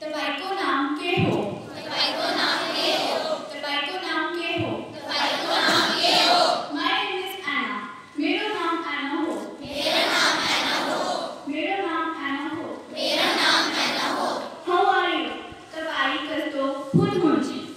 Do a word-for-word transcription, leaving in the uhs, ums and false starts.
तपाईँको नाम के हो? तपाईँको नाम के हो? तपाईँको नाम के हो? तपाईँको नाम के हो? My name is Anna. मेरो नाम Anna हो. मेरो नाम Anna हो. मेरो नाम Anna हो. मेरो नाम Anna हो. How are you? तपाईँ कस्तो हुनुहुन्छ?